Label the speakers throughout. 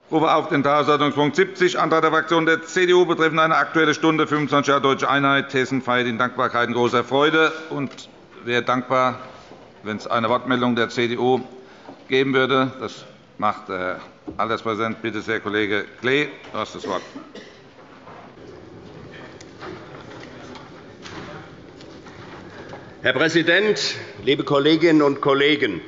Speaker 1: Ich rufe auf den Tagesordnungspunkt 70, Antrag der Fraktion der CDU betreffend eine Aktuelle Stunde, 25 Jahre Deutsche Einheit. Hessen feiert in Dankbarkeit und großer Freude. Und wäre dankbar, wenn es eine Wortmeldung der CDU geben würde. Das macht der Alterspräsident. Bitte sehr, Kollege Klee, du hast das Wort.
Speaker 2: Herr Präsident, liebe Kolleginnen und Kollegen!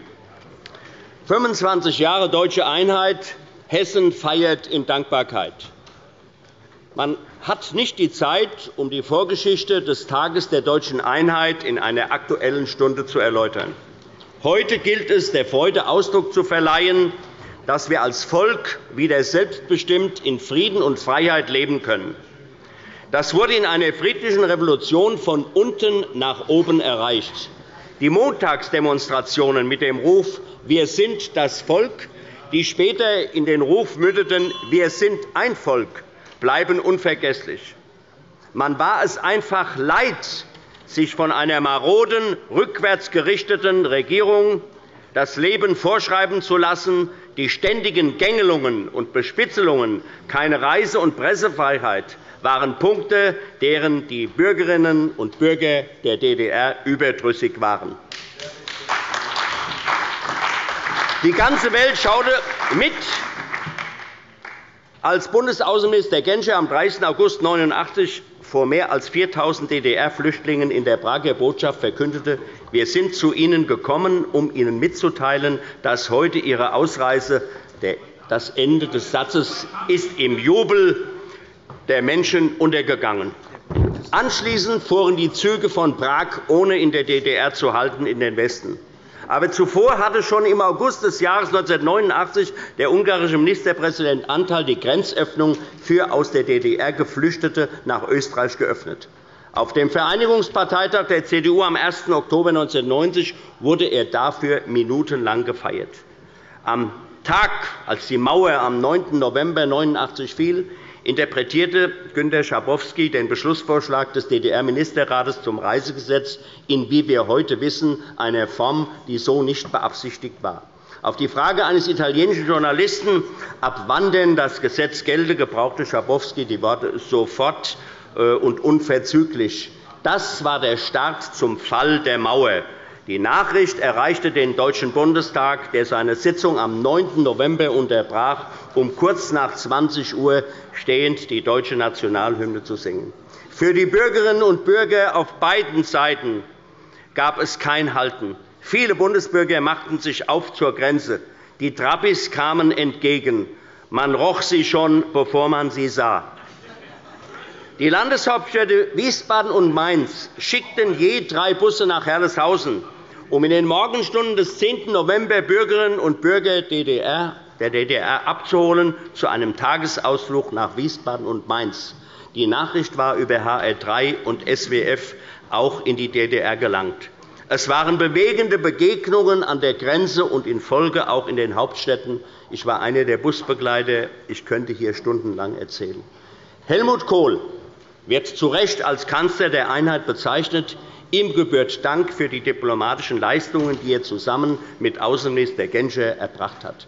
Speaker 2: 25 Jahre Deutsche Einheit. Hessen feiert in Dankbarkeit. Man hat nicht die Zeit, um die Vorgeschichte des Tages der Deutschen Einheit in einer Aktuellen Stunde zu erläutern. Heute gilt es, der Freude Ausdruck zu verleihen, dass wir als Volk wieder selbstbestimmt in Frieden und Freiheit leben können. Das wurde in einer friedlichen Revolution von unten nach oben erreicht. Die Montagsdemonstrationen mit dem Ruf »Wir sind das Volk«, die später in den Ruf mündeten »Wir sind ein Volk«, bleiben unvergesslich. Man war es einfach leid, sich von einer maroden, rückwärts gerichteten Regierung das Leben vorschreiben zu lassen, die ständigen Gängelungen und Bespitzelungen, keine Reise- und Pressefreiheit waren Punkte, deren die Bürgerinnen und Bürger der DDR überdrüssig waren. Die ganze Welt schaute mit, als Bundesaußenminister Genscher am 30. August 1989 vor mehr als 4.000 DDR-Flüchtlingen in der Prager Botschaft verkündete, wir sind zu Ihnen gekommen, um Ihnen mitzuteilen, dass heute Ihre Ausreise das Ende des Satzes ist im Jubel der Menschen untergegangen. Anschließend fuhren die Züge von Prag, ohne in der DDR zu halten, in den Westen. Aber zuvor hatte schon im August des Jahres 1989 der ungarische Ministerpräsident Antall die Grenzöffnung für aus der DDR Geflüchtete nach Österreich geöffnet. Auf dem Vereinigungsparteitag der CDU am 1. Oktober 1990 wurde er dafür minutenlang gefeiert. Am Tag, als die Mauer am 9. November 1989 fiel, interpretierte Günter Schabowski den Beschlussvorschlag des DDR-Ministerrates zum Reisegesetz in, wie wir heute wissen, einer Form, die so nicht beabsichtigt war. Auf die Frage eines italienischen Journalisten, ab wann denn das Gesetz gelte, gebrauchte Schabowski die Worte »sofort und unverzüglich«. Das war der Start zum Fall der Mauer. Die Nachricht erreichte den Deutschen Bundestag, der seine Sitzung am 9. November unterbrach, um kurz nach 20 Uhr stehend die deutsche Nationalhymne zu singen. Für die Bürgerinnen und Bürger auf beiden Seiten gab es kein Halten. Viele Bundesbürger machten sich auf zur Grenze. Die Trabbis kamen entgegen. Man roch sie schon, bevor man sie sah. Die Landeshauptstädte Wiesbaden und Mainz schickten je 3 Busse nach Herleshausen, um in den Morgenstunden des 10. November Bürgerinnen und Bürger der DDR abzuholen zu einem Tagesausflug nach Wiesbaden und Mainz. Die Nachricht war über HR3 und SWF auch in die DDR gelangt. Es waren bewegende Begegnungen an der Grenze und in Folge auch in den Hauptstädten. Ich war einer der Busbegleiter. Ich könnte hier stundenlang erzählen. Helmut Kohl wird zu Recht als Kanzler der Einheit bezeichnet. Ihm gebührt Dank für die diplomatischen Leistungen, die er zusammen mit Außenminister Genscher erbracht hat.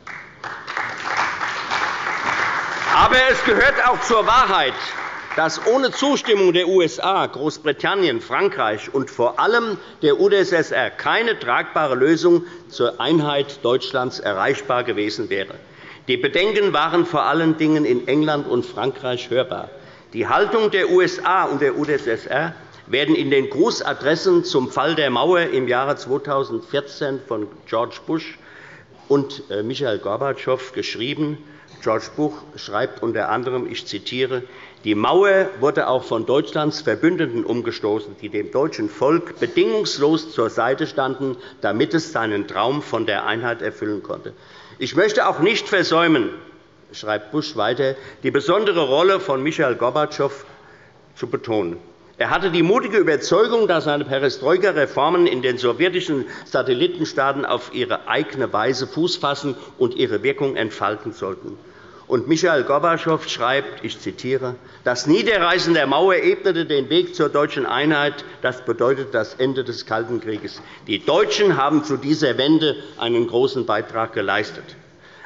Speaker 2: Aber es gehört auch zur Wahrheit, dass ohne Zustimmung der USA, Großbritannien, Frankreich und vor allem der UdSSR keine tragbare Lösung zur Einheit Deutschlands erreichbar gewesen wäre. Die Bedenken waren vor allen Dingen in England und Frankreich hörbar. Die Haltung der USA und der UdSSR werden in den Grußadressen zum Fall der Mauer im Jahre 2014 von George Bush und Michail Gorbatschow geschrieben. George Bush schreibt unter anderem, ich zitiere, die Mauer wurde auch von Deutschlands Verbündeten umgestoßen, die dem deutschen Volk bedingungslos zur Seite standen, damit es seinen Traum von der Einheit erfüllen konnte. Ich möchte auch nicht versäumen, schreibt Bush weiter, die besondere Rolle von Michail Gorbatschow zu betonen. Er hatte die mutige Überzeugung, dass seine Perestroika-Reformen in den sowjetischen Satellitenstaaten auf ihre eigene Weise Fuß fassen und ihre Wirkung entfalten sollten. Und Michail Gorbatschow schreibt, ich zitiere, das Niederreißen der Mauer ebnete den Weg zur deutschen Einheit. Das bedeutet das Ende des Kalten Krieges. Die Deutschen haben zu dieser Wende einen großen Beitrag geleistet.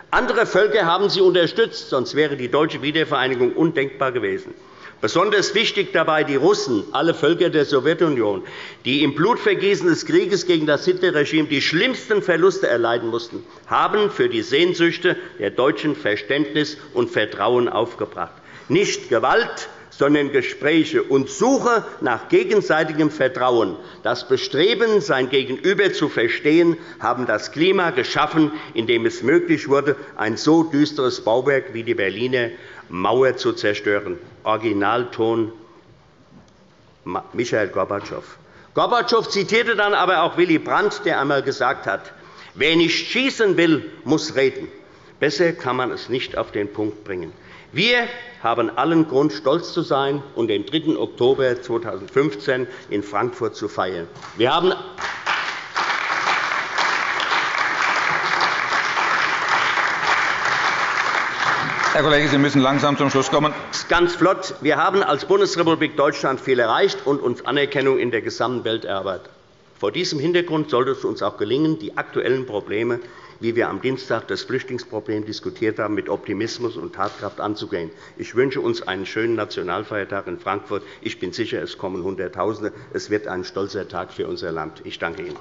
Speaker 2: Andere Völker haben sie unterstützt, sonst wäre die deutsche Wiedervereinigung undenkbar gewesen. Besonders wichtig dabei die Russen, alle Völker der Sowjetunion, die im Blutvergießen des Krieges gegen das Hitlerregime die schlimmsten Verluste erleiden mussten, haben für die Sehnsüchte der Deutschen Verständnis und Vertrauen aufgebracht. Nicht Gewalt, sondern Gespräche und Suche nach gegenseitigem Vertrauen. Das Bestreben, sein Gegenüber zu verstehen, haben das Klima geschaffen, in dem es möglich wurde, ein so düsteres Bauwerk wie die Berliner Mauer zu zerstören. Originalton Michail Gorbatschow. Gorbatschow zitierte dann aber auch Willy Brandt, der einmal gesagt hat, wer nicht schießen will, muss reden. Besser kann man es nicht auf den Punkt bringen. Wir haben allen Grund, stolz zu sein und den 3. Oktober 2015 in Frankfurt zu feiern. Wir haben
Speaker 1: Herr Kollege, Sie müssen langsam zum Schluss kommen.
Speaker 2: Ganz flott. Wir haben als Bundesrepublik Deutschland viel erreicht und uns Anerkennung in der gesamten Welt erarbeitet. Vor diesem Hintergrund sollte es uns auch gelingen, die aktuellen Probleme, wie wir am Dienstag das Flüchtlingsproblem diskutiert haben, mit Optimismus und Tatkraft anzugehen. Ich wünsche uns einen schönen Nationalfeiertag in Frankfurt. Ich bin sicher, es kommen Hunderttausende. Es wird ein stolzer Tag für unser Land. Ich danke Ihnen.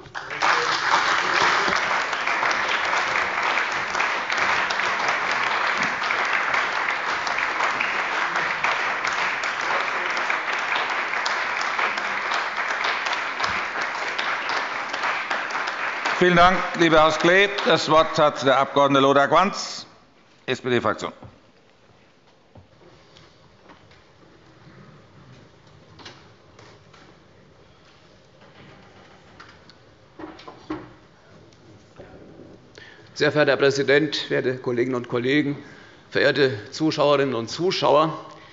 Speaker 1: Vielen Dank, lieber Herr Klee. Das Wort hat der Abg. Lothar Quanz, SPD-Fraktion.
Speaker 3: Sehr verehrter Herr Präsident, verehrte Kolleginnen und Kollegen, verehrte Zuschauerinnen und Zuschauer!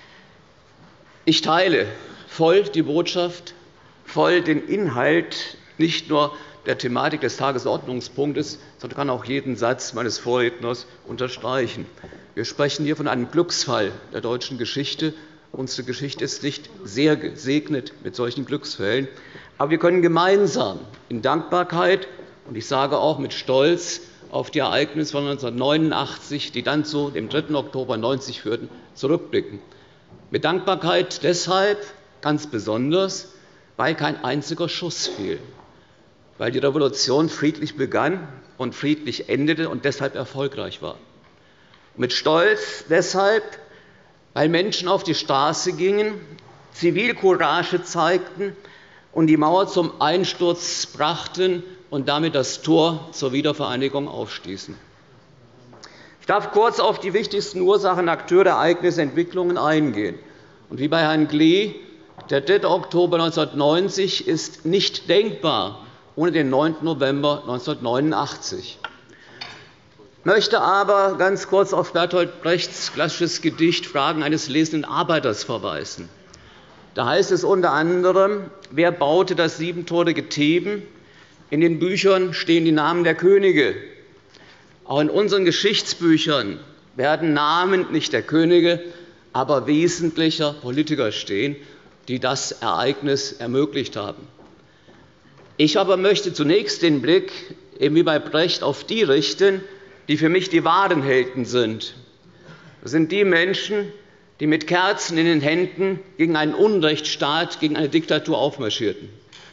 Speaker 3: Ich teile voll die Botschaft, voll den Inhalt nicht nur der Thematik des Tagesordnungspunktes, sondern kann auch jeden Satz meines Vorredners unterstreichen. Wir sprechen hier von einem Glücksfall der deutschen Geschichte. Unsere Geschichte ist nicht sehr gesegnet mit solchen Glücksfällen. Aber wir können gemeinsam in Dankbarkeit und ich sage auch mit Stolz auf die Ereignisse von 1989, die dann zu dem 3. Oktober 1990 führten, zurückblicken. Mit Dankbarkeit deshalb ganz besonders, weil kein einziger Schuss fiel, weil die Revolution friedlich begann und friedlich endete und deshalb erfolgreich war. Mit Stolz deshalb, weil Menschen auf die Straße gingen, Zivilcourage zeigten und die Mauer zum Einsturz brachten und damit das Tor zur Wiedervereinigung aufstießen. Ich darf kurz auf die wichtigsten Ursachen, Akteure, Ereignisse, Entwicklungen eingehen. Und wie bei Herrn Klee, der 3. Oktober 1990 ist nicht denkbar ohne den 9. November 1989. Ich möchte aber ganz kurz auf Bertolt Brechts klassisches Gedicht Fragen eines lesenden Arbeiters verweisen. Da heißt es unter anderem, wer baute das siebentorige Theben? In den Büchern stehen die Namen der Könige. Auch in unseren Geschichtsbüchern werden Namen nicht der Könige, aber wesentlicher Politiker stehen, die das Ereignis ermöglicht haben. Ich aber möchte zunächst den Blick, eben wie bei Brecht, auf die richten, die für mich die wahren Helden sind. Das sind die Menschen, die mit Kerzen in den Händen gegen einen Unrechtsstaat, gegen eine Diktatur aufmarschierten.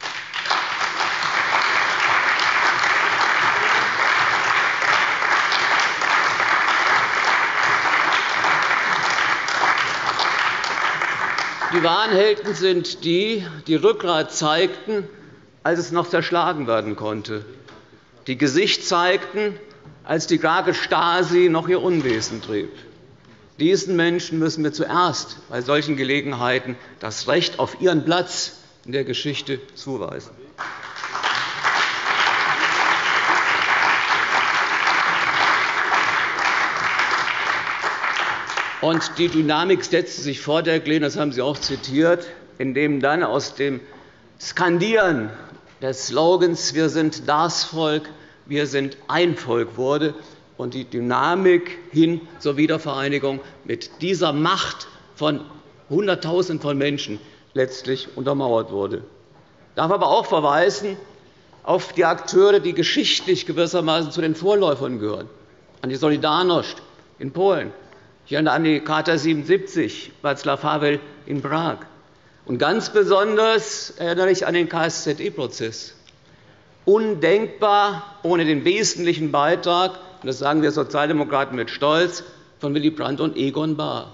Speaker 3: Die wahren Helden sind die, die Rückgrat zeigten, als es noch zerschlagen werden konnte, die Gesicht zeigten, als die karge Stasi noch ihr Unwesen trieb. Diesen Menschen müssen wir zuerst bei solchen Gelegenheiten das Recht auf ihren Platz in der Geschichte zuweisen. Und die Dynamik setzte sich fort, Herr Klee, das haben Sie auch zitiert, indem dann aus dem Skandieren des Slogans »Wir sind das Volk, wir sind ein Volk« wurde und die Dynamik hin zur Wiedervereinigung mit dieser Macht von Hunderttausenden von Menschen letztlich untermauert wurde. Ich darf aber auch verweisen auf die Akteure, die geschichtlich gewissermaßen zu den Vorläufern gehören. an die Solidarność in Polen. Ich erinnere an die Charta 77, Václav Havel in Prag. Und ganz besonders erinnere ich an den KSZE-Prozess. Undenkbar ohne den wesentlichen Beitrag, und das sagen wir Sozialdemokraten mit Stolz, von Willy Brandt und Egon Bahr.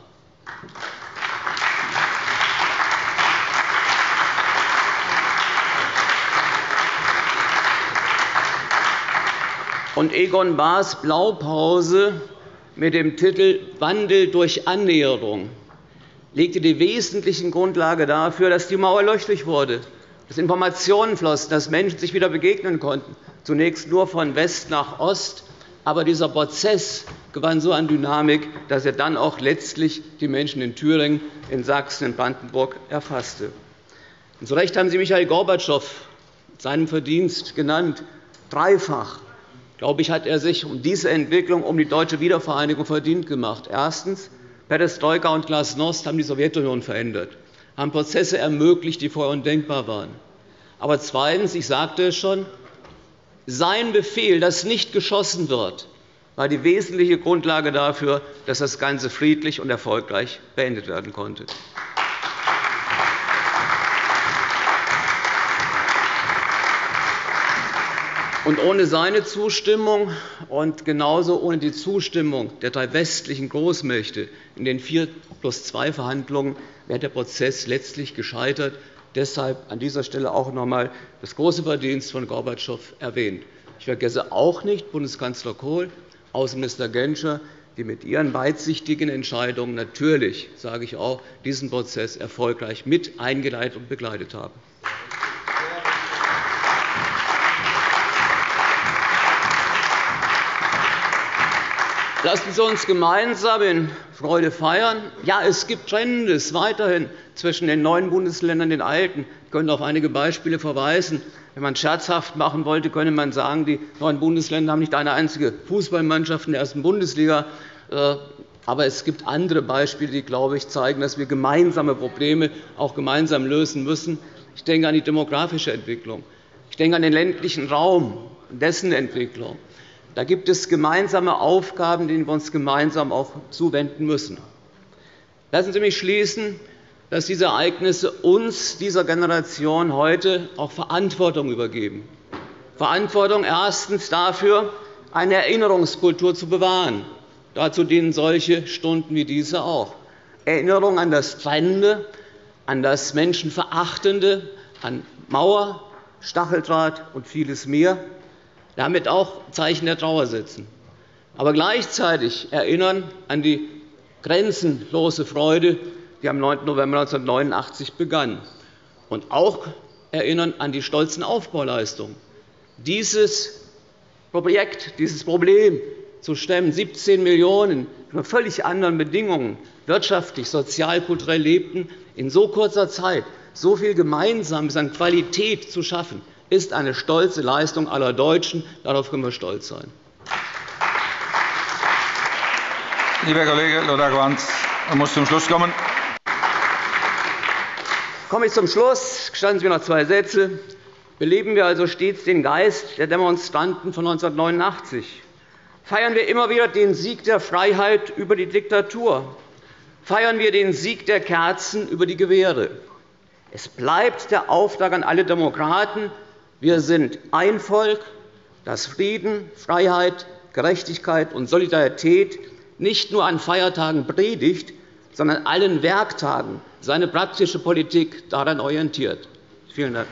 Speaker 3: Und Egon Bahrs Blaupause mit dem Titel »Wandel durch Annäherung« legte die wesentlichen Grundlage dafür, dass die Mauer löchrig wurde, dass Informationen flossen, dass Menschen sich wieder begegnen konnten, zunächst nur von West nach Ost. Aber dieser Prozess gewann so an Dynamik, dass er dann auch letztlich die Menschen in Thüringen, in Sachsen, in Brandenburg erfasste. Und zu Recht haben Sie Michail Gorbatschow seinen Verdienst genannt. Dreifach, glaube ich, hat er sich um diese Entwicklung, um die deutsche Wiedervereinigung verdient gemacht. Erstens, Perestroika und Glasnost haben die Sowjetunion verändert, haben Prozesse ermöglicht, die vorher undenkbar waren. Aber zweitens, ich sagte es schon, sein Befehl, dass nicht geschossen wird, war die wesentliche Grundlage dafür, dass das Ganze friedlich und erfolgreich beendet werden konnte. Und ohne seine Zustimmung und genauso ohne die Zustimmung der drei westlichen Großmächte in den 4+2-Verhandlungen wäre der Prozess letztlich gescheitert. Deshalb an dieser Stelle auch noch einmal das große Verdienst von Gorbatschow erwähnt. Ich vergesse auch nicht Bundeskanzler Kohl, Außenminister Genscher, die mit ihren weitsichtigen Entscheidungen natürlich, sage ich auch, diesen Prozess erfolgreich mit eingeleitet und begleitet haben. Lassen Sie uns gemeinsam in Freude feiern. Ja, es gibt Trennendes weiterhin zwischen den neuen Bundesländern und den alten. Ich könnte auf einige Beispiele verweisen. Wenn man scherzhaft machen wollte, könnte man sagen, die neuen Bundesländer haben nicht eine einzige Fußballmannschaft in der ersten Bundesliga. Aber es gibt andere Beispiele, die, glaube ich, zeigen, dass wir gemeinsame Probleme auch gemeinsam lösen müssen. Ich denke an die demografische Entwicklung. Ich denke an den ländlichen Raum und dessen Entwicklung. Da gibt es gemeinsame Aufgaben, denen wir uns gemeinsam auch zuwenden müssen. Lassen Sie mich schließen, dass diese Ereignisse uns, dieser Generation, heute auch Verantwortung übergeben. Verantwortung erstens dafür, eine Erinnerungskultur zu bewahren. Dazu dienen solche Stunden wie diese auch. Erinnerung an das Trennende, an das Menschenverachtende, an Mauer, Stacheldraht und vieles mehr. Damit auch Zeichen der Trauer setzen. Aber gleichzeitig erinnern an die grenzenlose Freude, die am 9. November 1989 begann. Und auch erinnern an die stolzen Aufbauleistungen. Dieses Projekt, dieses Problem zu stemmen, 17 Millionen unter völlig anderen Bedingungen, wirtschaftlich, sozial, kulturell lebten, in so kurzer Zeit so viel Gemeinsames an Qualität zu schaffen, ist eine stolze Leistung aller Deutschen. Darauf können wir stolz sein.
Speaker 1: Lieber Kollege Lothar Gwarz, man muss zum Schluss kommen.
Speaker 3: Komme ich zum Schluss. Gestatten Sie mir noch zwei Sätze. Beleben wir also stets den Geist der Demonstranten von 1989. Feiern wir immer wieder den Sieg der Freiheit über die Diktatur. Feiern wir den Sieg der Kerzen über die Gewehre. Es bleibt der Auftrag an alle Demokraten. Wir sind ein Volk, das Frieden, Freiheit, Gerechtigkeit und Solidarität nicht nur an Feiertagen predigt, sondern an allen Werktagen seine praktische Politik daran orientiert. Vielen Dank.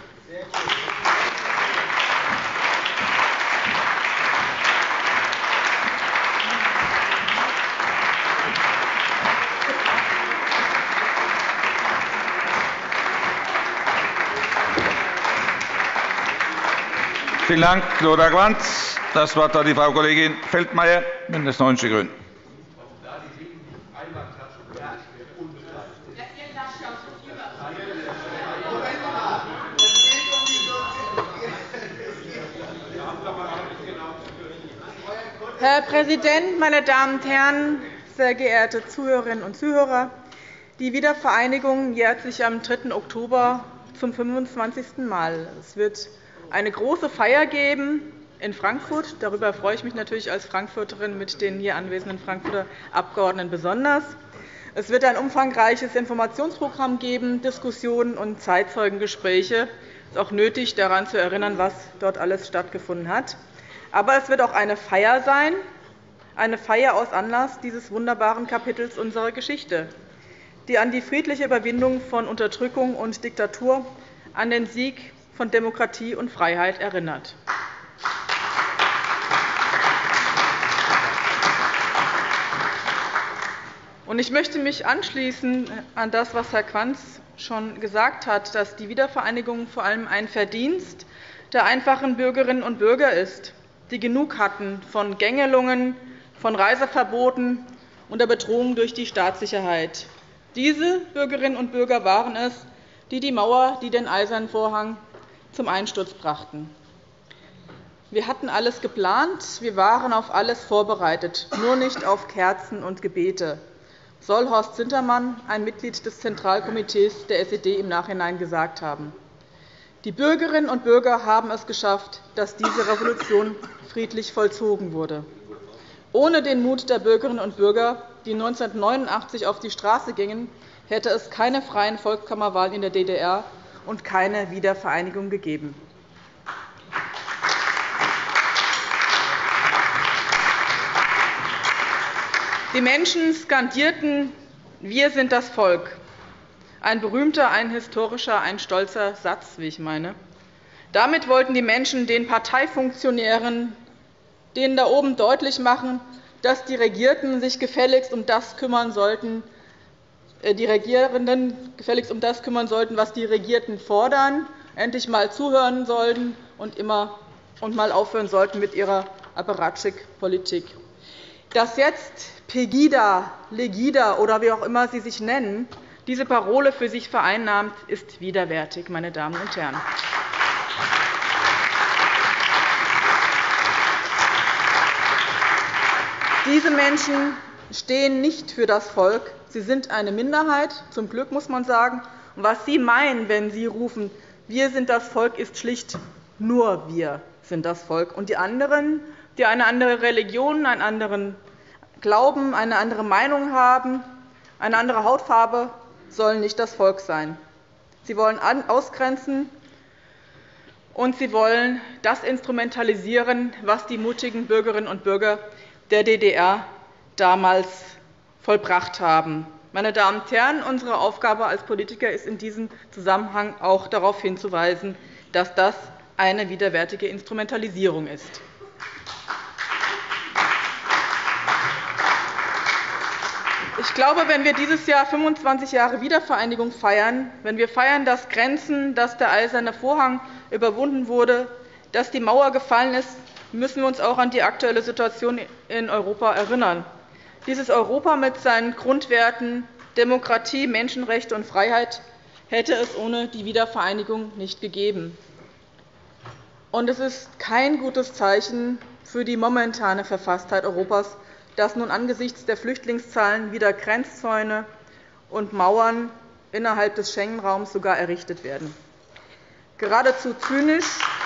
Speaker 1: Vielen Dank, Lothar Gwarz. Das Wort hat die Frau Kollegin Feldmayer, BÜNDNIS 90 die GRÜNEN.
Speaker 4: Herr Präsident, meine Damen und Herren, sehr geehrte Zuhörerinnen und Zuhörer! Die Wiedervereinigung jährt sich am 3. Oktober zum 25. Mal. Es wird eine große Feier geben, in Frankfurt. Darüber freue ich mich natürlich als Frankfurterin mit den hier anwesenden Frankfurter Abgeordneten besonders. Es wird ein umfangreiches Informationsprogramm geben, Diskussionen und Zeitzeugengespräche. Es ist auch nötig, daran zu erinnern, was dort alles stattgefunden hat. Aber es wird auch eine Feier sein, eine Feier aus Anlass dieses wunderbaren Kapitels unserer Geschichte, die an die friedliche Überwindung von Unterdrückung und Diktatur, an den Sieg von Demokratie und Freiheit erinnert. Ich möchte mich anschließen an das, was Herr Quanz schon gesagt hat, dass die Wiedervereinigung vor allem ein Verdienst der einfachen Bürgerinnen und Bürger ist, die genug hatten von Gängelungen, von Reiseverboten und der Bedrohung durch die Staatssicherheit. Diese Bürgerinnen und Bürger waren es, die die Mauer, die den Eisernen Vorhang zum Einsturz brachten. Wir hatten alles geplant, wir waren auf alles vorbereitet, nur nicht auf Kerzen und Gebete, soll Horst Sintermann, ein Mitglied des Zentralkomitees der SED, im Nachhinein gesagt haben. Die Bürgerinnen und Bürger haben es geschafft, dass diese Revolution friedlich vollzogen wurde. Ohne den Mut der Bürgerinnen und Bürger, die 1989 auf die Straße gingen, hätte es keine freien Volkskammerwahlen in der DDR und keine Wiedervereinigung gegeben. Die Menschen skandierten: Wir sind das Volk. Ein berühmter, ein historischer, ein stolzer Satz, wie ich meine. Damit wollten die Menschen den Parteifunktionären, denen da oben deutlich machen, dass die Regierten sich gefälligst um das kümmern sollten, die Regierenden gefälligst um das kümmern sollten, was die Regierten fordern, endlich einmal zuhören sollten und mal aufhören sollten mit ihrer Apparatschik-Politik. Dass jetzt Pegida, Legida oder wie auch immer Sie sich nennen, diese Parole für sich vereinnahmt, ist widerwärtig, meine Damen und Herren. Diese Menschen stehen nicht für das Volk. Sie sind eine Minderheit, zum Glück muss man sagen. Und was Sie meinen, wenn Sie rufen, wir sind das Volk, ist schlicht: nur wir sind das Volk. Und die anderen, die eine andere Religion, einen anderen Glauben, eine andere Meinung haben, eine andere Hautfarbe, sollen nicht das Volk sein. Sie wollen ausgrenzen, und sie wollen das instrumentalisieren, was die mutigen Bürgerinnen und Bürger der DDR damals vollbracht haben. Meine Damen und Herren, unsere Aufgabe als Politiker ist in diesem Zusammenhang auch darauf hinzuweisen, dass das eine widerwärtige Instrumentalisierung ist. Ich glaube, wenn wir dieses Jahr 25 Jahre Wiedervereinigung feiern, wenn wir feiern, dass Grenzen, dass der Eiserne Vorhang überwunden wurde, dass die Mauer gefallen ist, müssen wir uns auch an die aktuelle Situation in Europa erinnern. Dieses Europa mit seinen Grundwerten Demokratie, Menschenrechte und Freiheit hätte es ohne die Wiedervereinigung nicht gegeben. Und es ist kein gutes Zeichen für die momentane Verfasstheit Europas, dass nun angesichts der Flüchtlingszahlen wieder Grenzzäune und Mauern innerhalb des Schengen-Raums sogar errichtet werden. Geradezu zynisch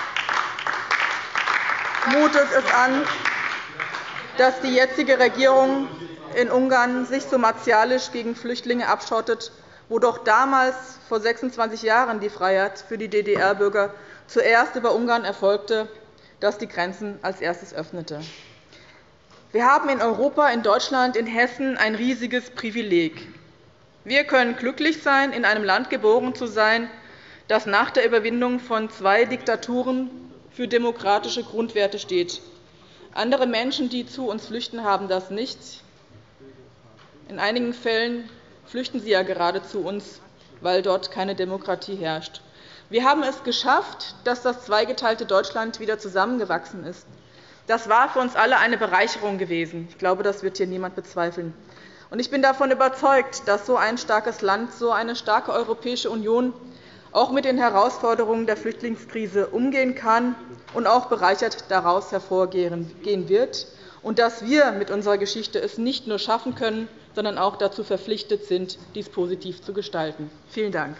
Speaker 4: mutet es an, dass die jetzige Regierung in Ungarn sich so martialisch gegen Flüchtlinge abschottet, wo doch damals vor 26 Jahren die Freiheit für die DDR-Bürger zuerst über Ungarn erfolgte, das die Grenzen als erstes öffnete. Wir haben in Europa, in Deutschland, in Hessen ein riesiges Privileg. Wir können glücklich sein, in einem Land geboren zu sein, das nach der Überwindung von 2 Diktaturen für demokratische Grundwerte steht. Andere Menschen, die zu uns flüchten, haben das nicht. In einigen Fällen flüchten sie ja gerade zu uns, weil dort keine Demokratie herrscht. Wir haben es geschafft, dass das zweigeteilte Deutschland wieder zusammengewachsen ist. Das war für uns alle eine Bereicherung gewesen. Ich glaube, das wird hier niemand bezweifeln. Ich bin davon überzeugt, dass so ein starkes Land, so eine starke Europäische Union auch mit den Herausforderungen der Flüchtlingskrise umgehen kann und auch bereichert daraus hervorgehen wird, und dass wir mit unserer Geschichte es nicht nur schaffen können, sondern auch dazu verpflichtet sind, dies positiv zu gestalten. Vielen Dank.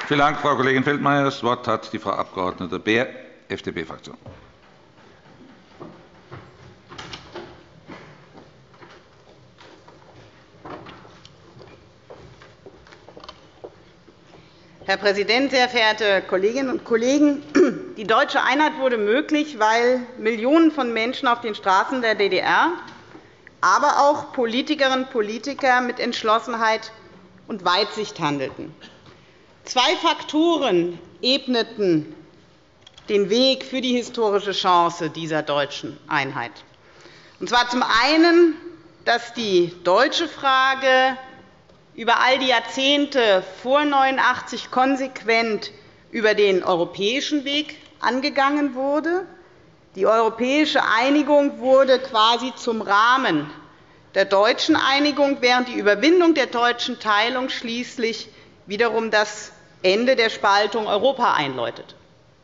Speaker 1: Vielen Dank, Frau Kollegin Feldmayer. Das Wort hat die Frau Abg. Beer, FDP-Fraktion.
Speaker 5: Herr Präsident, sehr verehrte Kolleginnen und Kollegen! Die deutsche Einheit wurde möglich, weil Millionen von Menschen auf den Straßen der DDR, aber auch Politikerinnen und Politiker mit Entschlossenheit und Weitsicht handelten. Zwei Faktoren ebneten den Weg für die historische Chance dieser deutschen Einheit. Und zwar zum einen, dass die deutsche Frage über all die Jahrzehnte vor 1989 konsequent über den europäischen Weg angegangen wurde. Die europäische Einigung wurde quasi zum Rahmen der deutschen Einigung, während die Überwindung der deutschen Teilung schließlich wiederum das Ende der Spaltung Europa einläutete.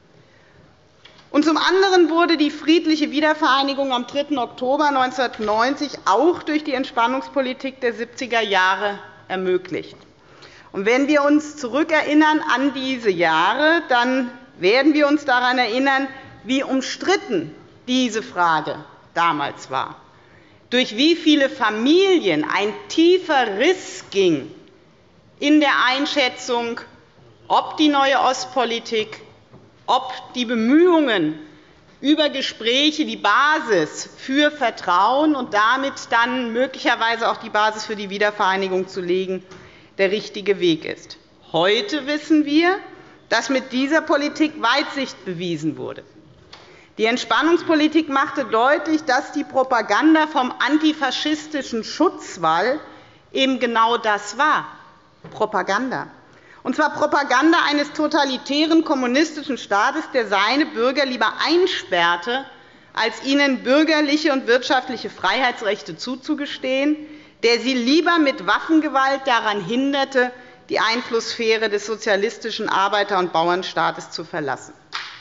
Speaker 5: Und zum anderen wurde die friedliche Wiedervereinigung am 3. Oktober 1990 auch durch die Entspannungspolitik der 70er Jahre ermöglicht. Und wenn wir uns zurückerinnern an diese Jahre, dann werden wir uns daran erinnern, wie umstritten diese Frage damals war, durch wie viele Familien ein tiefer Riss ging in der Einschätzung, ob die neue Ostpolitik, ob die Bemühungen über Gespräche die Basis für Vertrauen und damit dann möglicherweise auch die Basis für die Wiedervereinigung zu legen, der richtige Weg ist. Heute wissen wir, dass mit dieser Politik Weitsicht bewiesen wurde. Die Entspannungspolitik machte deutlich, dass die Propaganda vom antifaschistischen Schutzwall eben genau das war, Propaganda. Und zwar Propaganda eines totalitären kommunistischen Staates, der seine Bürger lieber einsperrte, als ihnen bürgerliche und wirtschaftliche Freiheitsrechte zuzugestehen, der sie lieber mit Waffengewalt daran hinderte, die Einflusssphäre des sozialistischen Arbeiter- und Bauernstaates zu verlassen.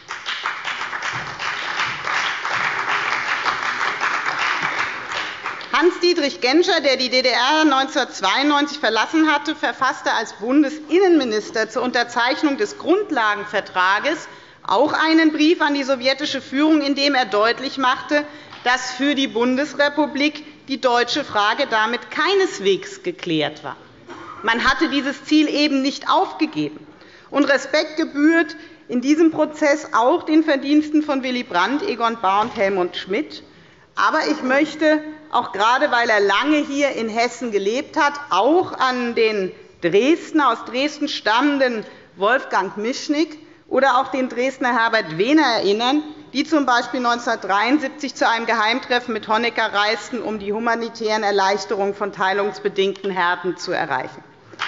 Speaker 5: Hans-Dietrich Genscher, der die DDR 1992 verlassen hatte, verfasste als Bundesinnenminister zur Unterzeichnung des Grundlagenvertrages auch einen Brief an die sowjetische Führung, in dem er deutlich machte, dass für die Bundesrepublik die deutsche Frage damit keineswegs geklärt war. Man hatte dieses Ziel eben nicht aufgegeben. Und Respekt gebührt in diesem Prozess auch den Verdiensten von Willy Brandt, Egon Bahr und Helmut Schmidt. Aber ich möchte, auch gerade weil er lange hier in Hessen gelebt hat, auch an den Dresdner, aus Dresden stammenden Wolfgang Mischnick oder auch den Dresdner Herbert Wehner erinnern, die z. B. 1973 zu einem Geheimtreffen mit Honecker reisten, um die humanitären Erleichterungen von teilungsbedingten Härten zu erreichen.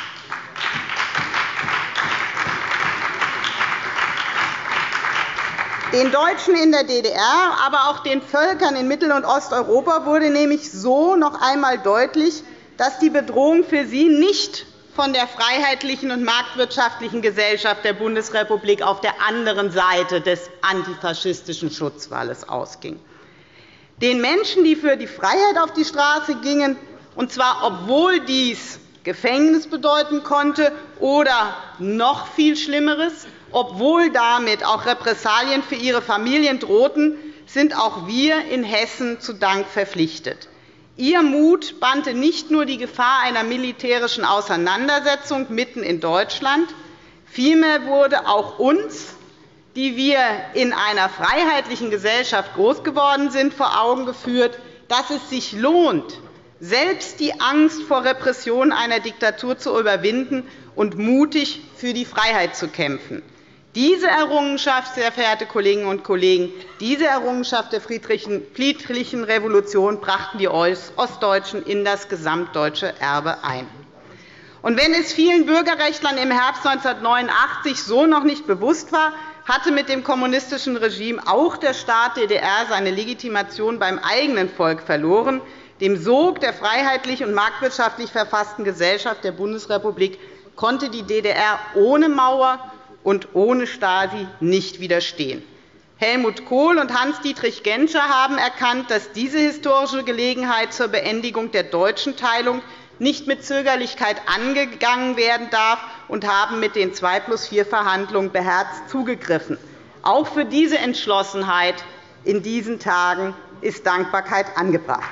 Speaker 5: Den Deutschen in der DDR, aber auch den Völkern in Mittel- und Osteuropa wurde nämlich so noch einmal deutlich, dass die Bedrohung für sie nicht von der freiheitlichen und marktwirtschaftlichen Gesellschaft der Bundesrepublik auf der anderen Seite des antifaschistischen Schutzwalles ausging. Den Menschen, die für die Freiheit auf die Straße gingen, und zwar obwohl dies Gefängnis bedeuten konnte oder noch viel Schlimmeres, obwohl damit auch Repressalien für ihre Familien drohten, sind auch wir in Hessen zu Dank verpflichtet. Ihr Mut bannte nicht nur die Gefahr einer militärischen Auseinandersetzung mitten in Deutschland, vielmehr wurde auch uns, die wir in einer freiheitlichen Gesellschaft groß geworden sind, vor Augen geführt, dass es sich lohnt, selbst die Angst vor Repression einer Diktatur zu überwinden und mutig für die Freiheit zu kämpfen. Diese Errungenschaft, sehr verehrte Kolleginnen und Kollegen, diese Errungenschaft der friedlichen Revolution brachten die Ostdeutschen in das gesamtdeutsche Erbe ein. Und wenn es vielen Bürgerrechtlern im Herbst 1989 so noch nicht bewusst war, hatte mit dem kommunistischen Regime auch der Staat DDR seine Legitimation beim eigenen Volk verloren. Dem Sog der freiheitlich und marktwirtschaftlich verfassten Gesellschaft der Bundesrepublik konnte die DDR ohne Mauer und ohne Stasi nicht widerstehen. Helmut Kohl und Hans-Dietrich Genscher haben erkannt, dass diese historische Gelegenheit zur Beendigung der deutschen Teilung nicht mit Zögerlichkeit angegangen werden darf und haben mit den 2+4-Verhandlungen beherzt zugegriffen. Auch für diese Entschlossenheit in diesen Tagen ist Dankbarkeit angebracht.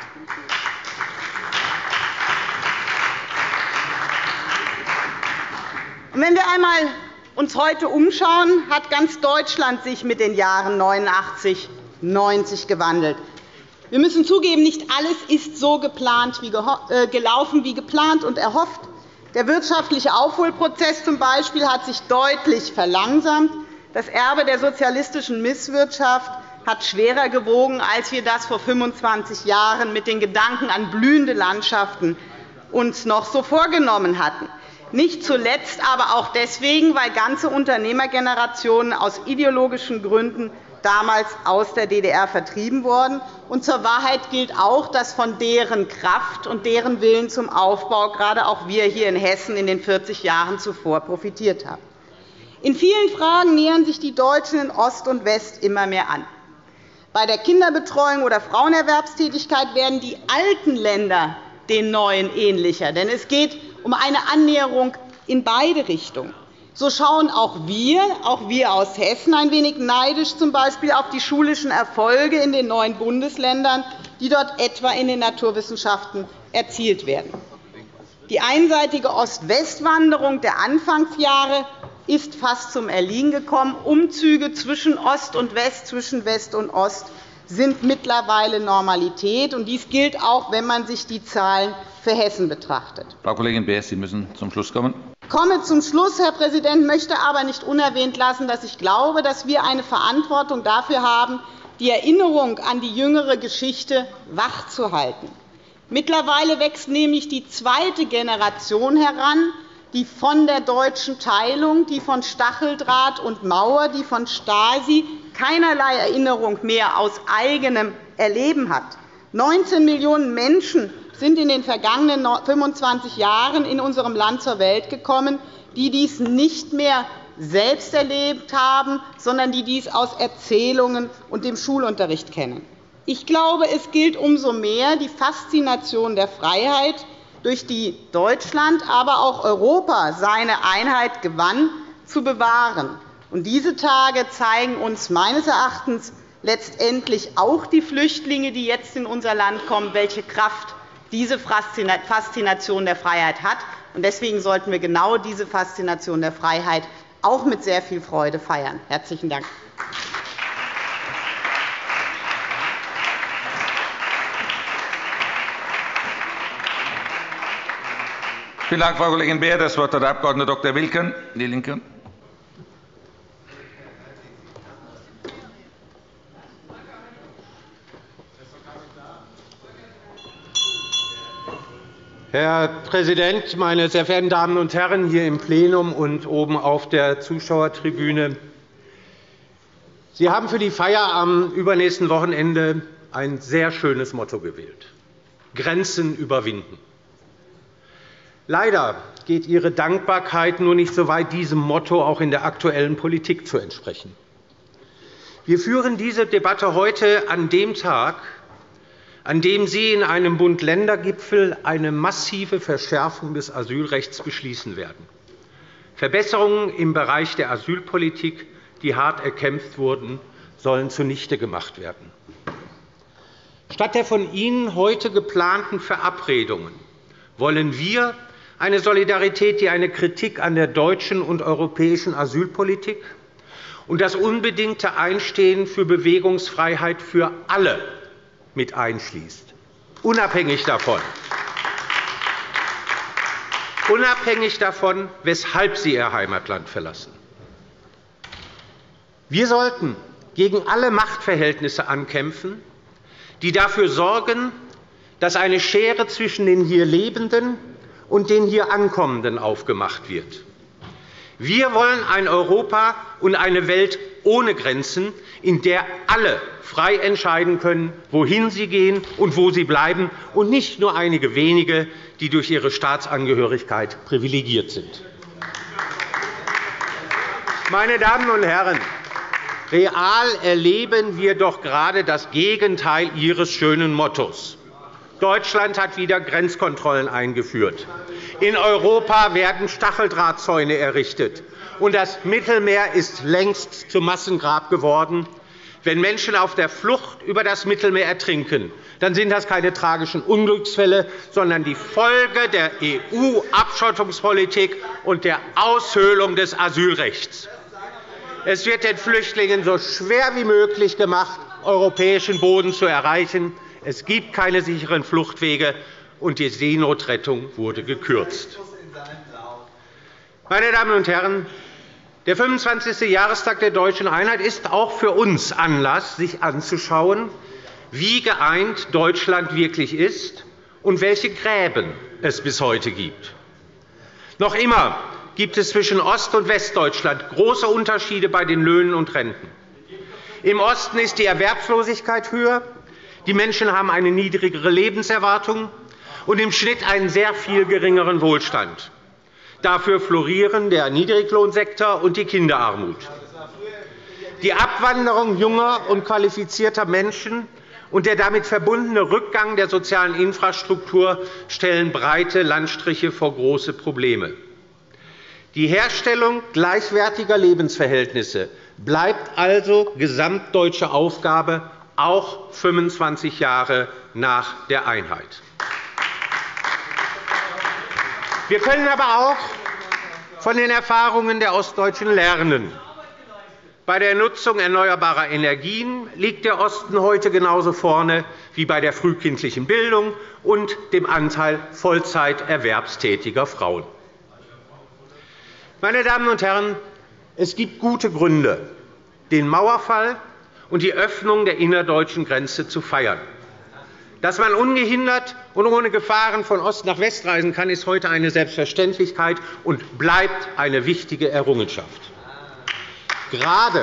Speaker 5: Und wenn wir uns heute umschauen, hat ganz Deutschland sich mit den Jahren 89, 90 gewandelt. Wir müssen zugeben, nicht alles ist so gelaufen wie geplant und erhofft. Der wirtschaftliche Aufholprozess zum Beispiel hat sich deutlich verlangsamt. Das Erbe der sozialistischen Misswirtschaft hat schwerer gewogen, als wir das vor 25 Jahren mit den Gedanken an blühende Landschaften uns noch so vorgenommen hatten. Nicht zuletzt aber auch deswegen, weil ganze Unternehmergenerationen aus ideologischen Gründen damals aus der DDR vertrieben wurden. Und zur Wahrheit gilt auch, dass von deren Kraft und deren Willen zum Aufbau gerade auch wir hier in Hessen in den 40 Jahren zuvor profitiert haben. In vielen Fragen nähern sich die Deutschen in Ost und West immer mehr an. Bei der Kinderbetreuung oder Frauenerwerbstätigkeit werden die alten Länder den neuen ähnlicher. Denn es geht um eine Annäherung in beide Richtungen. So schauen auch wir aus Hessen, ein wenig neidisch z. B. auf die schulischen Erfolge in den neuen Bundesländern, die dort etwa in den Naturwissenschaften erzielt werden. Die einseitige Ost-West-Wanderung der Anfangsjahre ist fast zum Erliegen gekommen. Umzüge zwischen Ost und West, zwischen West und Ost sind mittlerweile Normalität. Dies gilt auch, wenn man sich die Zahlen für Hessen betrachtet.
Speaker 1: Frau Kollegin Beer, Sie müssen zum Schluss kommen.
Speaker 5: Ich komme zum Schluss, Herr Präsident, möchte aber nicht unerwähnt lassen, dass ich glaube, dass wir eine Verantwortung dafür haben, die Erinnerung an die jüngere Geschichte wachzuhalten. Mittlerweile wächst nämlich die zweite Generation heran, die von der deutschen Teilung, die von Stacheldraht und Mauer, die von Stasi keinerlei Erinnerung mehr aus eigenem Erleben hat. 19 Millionen Menschen sind in den vergangenen 25 Jahren in unserem Land zur Welt gekommen, die dies nicht mehr selbst erlebt haben, sondern die dies aus Erzählungen und dem Schulunterricht kennen. Ich glaube, es gilt umso mehr, die Faszination der Freiheit, durch die Deutschland, aber auch Europa seine Einheit gewann, zu bewahren. Diese Tage zeigen uns meines Erachtens letztendlich auch die Flüchtlinge, die jetzt in unser Land kommen, welche Kraft diese Faszination der Freiheit hat. Deswegen sollten wir genau diese Faszination der Freiheit auch mit sehr viel Freude feiern. – Herzlichen Dank.
Speaker 1: Vielen Dank, Frau Kollegin Beer. Das Wort hat der Abg. Dr. Wilken, DIE LINKE.
Speaker 6: Herr Präsident, meine sehr verehrten Damen und Herren hier im Plenum und oben auf der Zuschauertribüne! Sie haben für die Feier am übernächsten Wochenende ein sehr schönes Motto gewählt: Grenzen überwinden. Leider geht Ihre Dankbarkeit nur nicht so weit, diesem Motto auch in der aktuellen Politik zu entsprechen. Wir führen diese Debatte heute an dem Tag, an dem Sie in einem Bund-Länder-Gipfel eine massive Verschärfung des Asylrechts beschließen werden. Verbesserungen im Bereich der Asylpolitik, die hart erkämpft wurden, sollen zunichte gemacht werden. Statt der von Ihnen heute geplanten Verabredungen wollen wir eine Solidarität, die eine Kritik an der deutschen und europäischen Asylpolitik und das unbedingte Einstehen für Bewegungsfreiheit für alle mit einschließt, unabhängig davon, weshalb sie ihr Heimatland verlassen. Wir sollten gegen alle Machtverhältnisse ankämpfen, die dafür sorgen, dass eine Schere zwischen den hier Lebenden und den hier Ankommenden aufgemacht wird. Wir wollen ein Europa und eine Welt ohne Grenzen, in der alle frei entscheiden können, wohin sie gehen und wo sie bleiben, und nicht nur einige wenige, die durch ihre Staatsangehörigkeit privilegiert sind. Meine Damen und Herren, real erleben wir doch gerade das Gegenteil Ihres schönen Mottos. Deutschland hat wieder Grenzkontrollen eingeführt. In Europa werden Stacheldrahtzäune errichtet, und das Mittelmeer ist längst zum Massengrab geworden. Wenn Menschen auf der Flucht über das Mittelmeer ertrinken, dann sind das keine tragischen Unglücksfälle, sondern die Folge der EU-Abschottungspolitik und der Aushöhlung des Asylrechts. Es wird den Flüchtlingen so schwer wie möglich gemacht, europäischen Boden zu erreichen. Es gibt keine sicheren Fluchtwege, und die Seenotrettung wurde gekürzt. Meine Damen und Herren, der 25. Jahrestag der Deutschen Einheit ist auch für uns Anlass, sich anzuschauen, wie geeint Deutschland wirklich ist und welche Gräben es bis heute gibt. Noch immer gibt es zwischen Ost- und Westdeutschland große Unterschiede bei den Löhnen und Renten. Im Osten ist die Erwerbslosigkeit höher, die Menschen haben eine niedrigere Lebenserwartung und im Schnitt einen sehr viel geringeren Wohlstand. Dafür florieren der Niedriglohnsektor und die Kinderarmut. Die Abwanderung junger und qualifizierter Menschen und der damit verbundene Rückgang der sozialen Infrastruktur stellen breite Landstriche vor große Probleme. Die Herstellung gleichwertiger Lebensverhältnisse bleibt also gesamtdeutsche Aufgabe, auch 25 Jahre nach der Einheit. Wir können aber auch von den Erfahrungen der Ostdeutschen lernen. Bei der Nutzung erneuerbarer Energien liegt der Osten heute genauso vorne wie bei der frühkindlichen Bildung und dem Anteil Vollzeiterwerbstätiger Frauen. Meine Damen und Herren, es gibt gute Gründe, den Mauerfall und die Öffnung der innerdeutschen Grenze zu feiern. Dass man ungehindert und ohne Gefahren von Ost nach West reisen kann, ist heute eine Selbstverständlichkeit und bleibt eine wichtige Errungenschaft. Gerade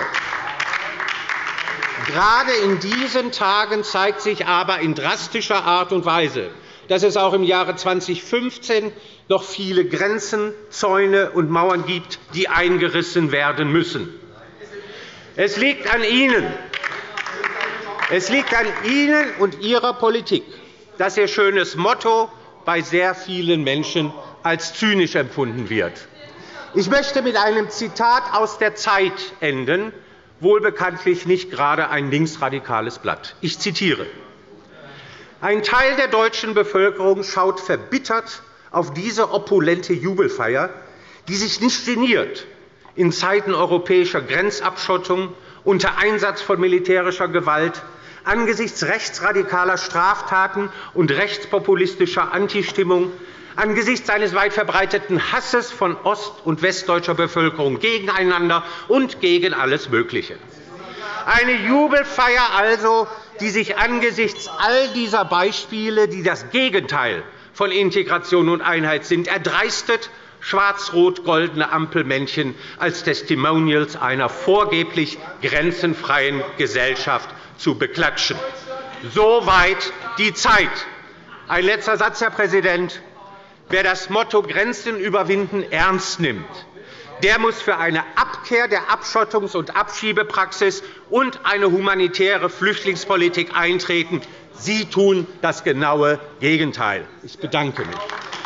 Speaker 6: in diesen Tagen zeigt sich aber in drastischer Art und Weise, dass es auch im Jahre 2015 noch viele Grenzen, Zäune und Mauern gibt, die eingerissen werden müssen. Es liegt an Ihnen. Es liegt an Ihnen und Ihrer Politik, dass Ihr schönes Motto bei sehr vielen Menschen als zynisch empfunden wird. Ich möchte mit einem Zitat aus der Zeit enden, wohl bekanntlich nicht gerade ein linksradikales Blatt. Ich zitiere: Ein Teil der deutschen Bevölkerung schaut verbittert auf diese opulente Jubelfeier, die sich nicht geniert, in Zeiten europäischer Grenzabschottung unter Einsatz von militärischer Gewalt, angesichts rechtsradikaler Straftaten und rechtspopulistischer Antistimmung, angesichts eines weit verbreiteten Hasses von ost- und westdeutscher Bevölkerung gegeneinander und gegen alles Mögliche. Eine Jubelfeier also, die sich angesichts all dieser Beispiele, die das Gegenteil von Integration und Einheit sind, erdreistet, schwarz-rot-goldene Ampelmännchen als Testimonials einer vorgeblich grenzenfreien Gesellschaft zu beklatschen. Soweit die Zeit. Ein letzter Satz, Herr Präsident. Wer das Motto Grenzen überwinden ernst nimmt, der muss für eine Abkehr der Abschottungs- und Abschiebepraxis und eine humanitäre Flüchtlingspolitik eintreten. Sie tun das genaue Gegenteil. Ich bedanke mich.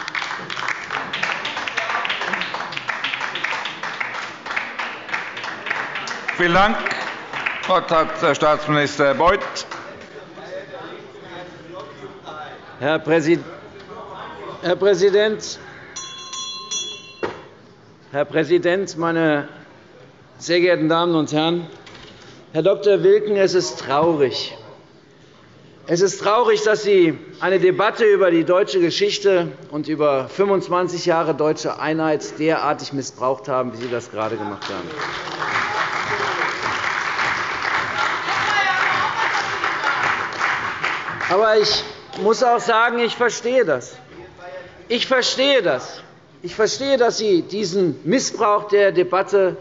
Speaker 1: Vielen Dank. Das Wort hat Herr Staatsminister Beuth.
Speaker 7: Herr Präsident, meine sehr geehrten Damen und Herren! Herr Dr. Wilken, es ist traurig. Es ist traurig, dass Sie eine Debatte über die deutsche Geschichte und über 25 Jahre deutsche Einheit derartig missbraucht haben, wie Sie das gerade gemacht haben. Aber ich muss auch sagen, ich verstehe das. Ich verstehe das. Ich verstehe, dass Sie diesen Missbrauch der Debatte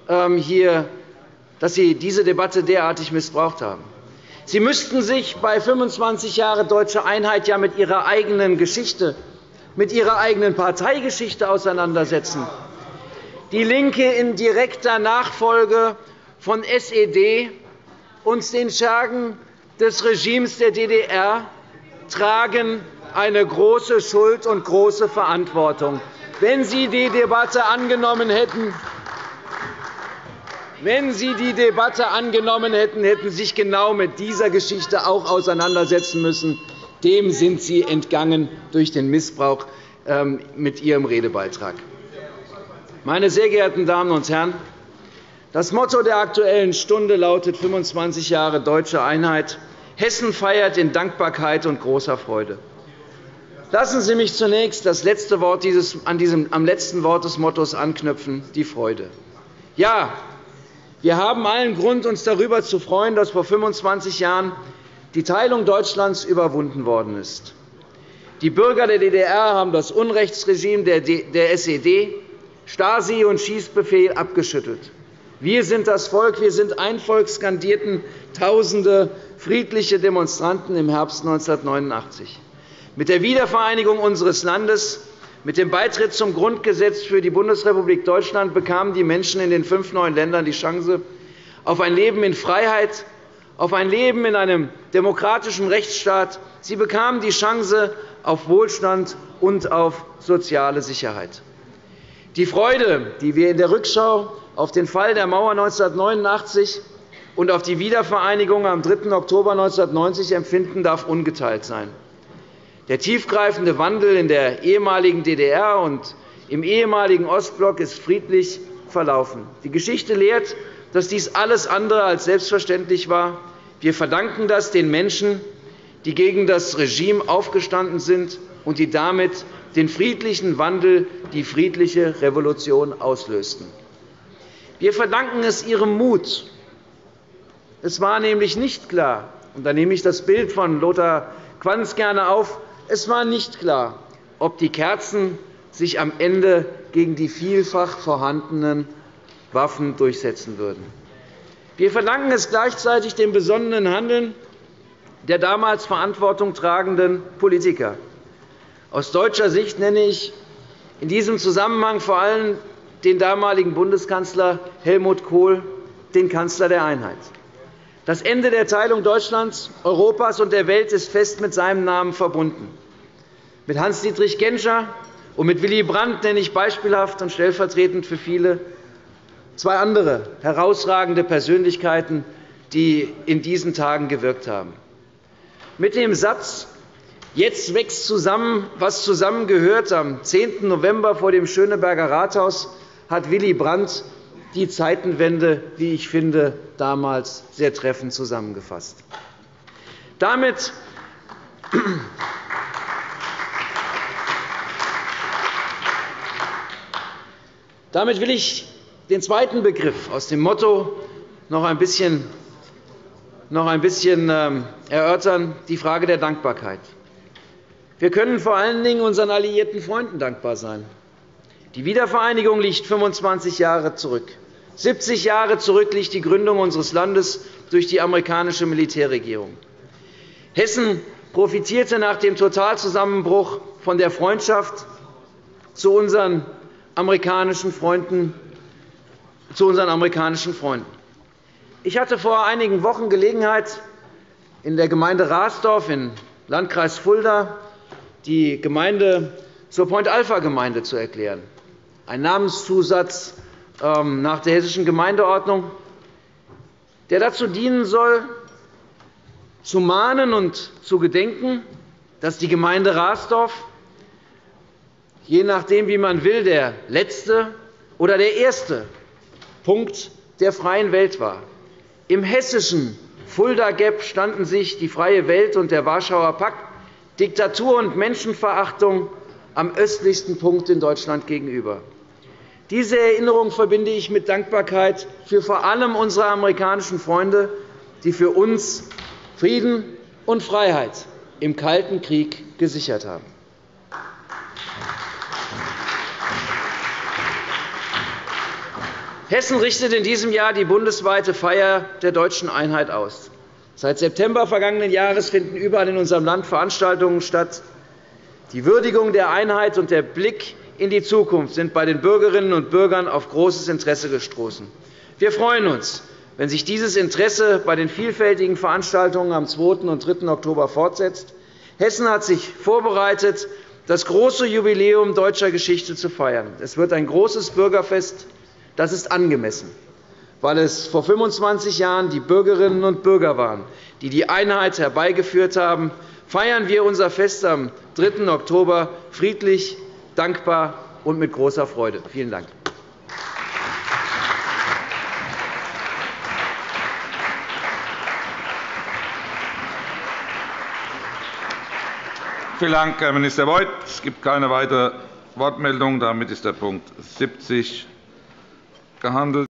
Speaker 7: dass Sie diese Debatte derartig missbraucht haben. Sie müssten sich bei 25 Jahren deutsche Einheit ja mit Ihrer eigenen Geschichte, mit Ihrer eigenen Parteigeschichte auseinandersetzen. Die LINKE in direkter Nachfolge von SED und den Schergen des Regimes der DDR tragen eine große Schuld und große Verantwortung. wenn Sie die Debatte angenommen hätten, hätten Sie sich genau mit dieser Geschichte auch auseinandersetzen müssen. Dem sind Sie entgangen durch den Missbrauch mit Ihrem Redebeitrag. Meine sehr geehrten Damen und Herren, das Motto der Aktuellen Stunde lautet 25 Jahre deutsche Einheit. Hessen feiert in Dankbarkeit und großer Freude. Lassen Sie mich zunächst am letzten Wort des Mottos anknüpfen, die Freude. Ja, wir haben allen Grund, uns darüber zu freuen, dass vor 25 Jahren die Teilung Deutschlands überwunden worden ist. Die Bürger der DDR haben das Unrechtsregime der SED, Stasi und Schießbefehl abgeschüttelt. Wir sind das Volk, wir sind ein Volk, skandierten Tausende friedliche Demonstranten im Herbst 1989. Mit der Wiedervereinigung unseres Landes, mit dem Beitritt zum Grundgesetz für die Bundesrepublik Deutschland bekamen die Menschen in den 5 neuen Ländern die Chance auf ein Leben in Freiheit, auf ein Leben in einem demokratischen Rechtsstaat. Sie bekamen die Chance auf Wohlstand und auf soziale Sicherheit. Die Freude, die wir in der Rückschau auf den Fall der Mauer 1989 und auf die Wiedervereinigung am 3. Oktober 1990 empfinden, darf ungeteilt sein. Der tiefgreifende Wandel in der ehemaligen DDR und im ehemaligen Ostblock ist friedlich verlaufen. Die Geschichte lehrt, dass dies alles andere als selbstverständlich war. Wir verdanken das den Menschen, die gegen das Regime aufgestanden sind und die damit den friedlichen Wandel, die friedliche Revolution auslösten. Wir verdanken es ihrem Mut. Es war nämlich nicht klar, und da nehme ich das Bild von Lothar Quanz gerne auf, es war nicht klar, ob die Kerzen sich am Ende gegen die vielfach vorhandenen Waffen durchsetzen würden. Wir verdanken es gleichzeitig dem besonnenen Handeln der damals Verantwortung tragenden Politiker. Aus deutscher Sicht nenne ich in diesem Zusammenhang vor allem den damaligen Bundeskanzler Helmut Kohl, den Kanzler der Einheit. Das Ende der Teilung Deutschlands, Europas und der Welt ist fest mit seinem Namen verbunden. Mit Hans-Dietrich Genscher und mit Willy Brandt nenne ich beispielhaft und stellvertretend für viele 2 andere herausragende Persönlichkeiten, die in diesen Tagen gewirkt haben. Mit dem Satz »Jetzt wächst zusammen, was zusammengehört« am 10. November vor dem Schöneberger Rathaus hat Willy Brandt die Zeitenwende, wie ich finde, damals sehr treffend zusammengefasst. Damit will ich den zweiten Begriff aus dem Motto noch ein bisschen erörtern, die Frage der Dankbarkeit. Wir können vor allen Dingen unseren alliierten Freunden dankbar sein. Die Wiedervereinigung liegt 25 Jahre zurück. 70 Jahre zurück liegt die Gründung unseres Landes durch die amerikanische Militärregierung. Hessen profitierte nach dem Totalzusammenbruch von der Freundschaft zu unseren amerikanischen Freunden. Ich hatte vor einigen Wochen Gelegenheit, in der Gemeinde Rasdorf im Landkreis Fulda die Gemeinde zur Point-Alpha-Gemeinde zu erklären. Ein Namenszusatz nach der Hessischen Gemeindeordnung, der dazu dienen soll, zu mahnen und zu gedenken, dass die Gemeinde Rasdorf, je nachdem, wie man will, der letzte oder der erste Punkt der freien Welt war. Im hessischen Fulda Gap standen sich die Freie Welt und der Warschauer Pakt, Diktatur und Menschenverachtung am östlichsten Punkt in Deutschland gegenüber. Diese Erinnerung verbinde ich mit Dankbarkeit für vor allem unsere amerikanischen Freunde, die für uns Frieden und Freiheit im Kalten Krieg gesichert haben. Hessen richtet in diesem Jahr die bundesweite Feier der deutschen Einheit aus. Seit September vergangenen Jahres finden überall in unserem Land Veranstaltungen statt. Die Würdigung der Einheit und der Blick in die Zukunft sind bei den Bürgerinnen und Bürgern auf großes Interesse gestoßen. Wir freuen uns, wenn sich dieses Interesse bei den vielfältigen Veranstaltungen am 2. und 3. Oktober fortsetzt. Hessen hat sich vorbereitet, das große Jubiläum deutscher Geschichte zu feiern. Es wird ein großes Bürgerfest. Das ist angemessen, weil es vor 25 Jahren die Bürgerinnen und Bürger waren, die die Einheit herbeigeführt haben. Feiern wir unser Fest am 3. Oktober friedlich, dankbar und mit großer Freude. Vielen Dank.
Speaker 1: Vielen Dank, Herr Minister Beuth. Es gibt keine weitere Wortmeldung. Damit ist der Punkt 70 behandelt.